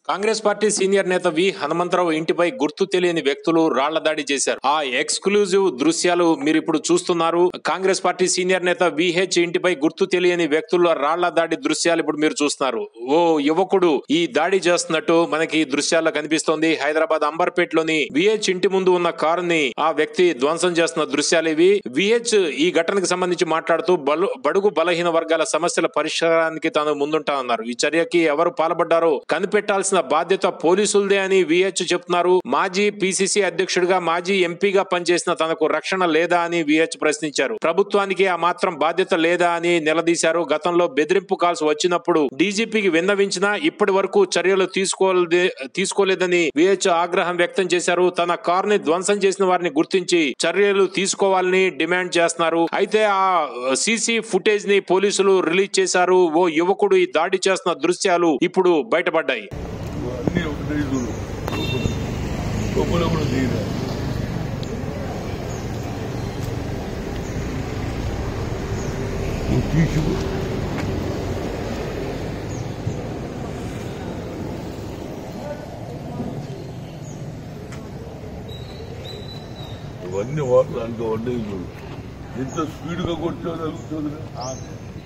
Congress party senior నేత వి హనుమంతరావు ఇంటిపై గుర్తు తెలియని వ్యక్తులు రాళ్ల దాడి చేశారు. ఆ ఎక్స్క్లూజివ్ దృశ్యాలు మీరు ఇప్పుడు చూస్తున్నారు. కాంగ్రెస్ పార్టీ సీనియర్ నేత విహెచ్ ఇంటిపై గుర్తు తెలియని వ్యక్తుల రాళ్ల దాడి దృశ్యాలు ఇప్పుడు మీరు చూస్తున్నారు. ఓ యువకుడు ఈ దాడి చేస్తున్నట్టు మనకి దృశ్యాల్లో కనిపిస్తోంది. హైదరాబాద్ అంబర్పేటలోని విహెచ్ ఇంటి ముందు ఉన్న కారుని ఆ వ్యక్తి ధ్వంసం చేస్తున్న దృశ్యాలు ఇవి. విహెచ్ ఈ ఘటనకు సంబంధించి మాట్లాడుతూ బడుగు బలహీన వర్గాల సమస్యల పరిష్కారానికి తాను ముందుంటా అన్నారు. ఈ చర్యకి ఎవరు పాల్పడ్డారో కనిపెట్టాల్సిన బాధ్యత పోలీసులదే అని విహెచ్ చెప్తున్నారు. మాజీ పిసిసి అధ్యక్షుడిగా, మాజీ ఎంపీగా పనిచేసిన తనకు రక్షణ లేదా అని విహెచ్ ప్రశ్నించారు. ప్రభుత్వానికి ఆ మాత్రం బాధ్యత లేదా అని నిలదీశారు. గతంలో బెదిరింపు కాల్స్ వచ్చినప్పుడు డీజీపీకి విన్నవించినా ఇప్పటి వరకు చర్యలు తీసుకోలేదని విహెచ్ ఆగ్రహం వ్యక్తం చేశారు. తన కారుని ధ్వంసం చేసిన వారిని గుర్తించి చర్యలు తీసుకోవాలని డిమాండ్ చేస్తున్నారు. అయితే ఆ సీసీ ఫుటేజ్ ని పోలీసులు రిలీజ్ చేశారు. ఓ యువకుడు ఈ దాడి చేస్తున్న దృశ్యాలు ఇప్పుడు బయటపడ్డాయి. ఇవన్నీ వాటర్ అంత వండేది ఎంత స్పీడ్గా కొట్టాడు.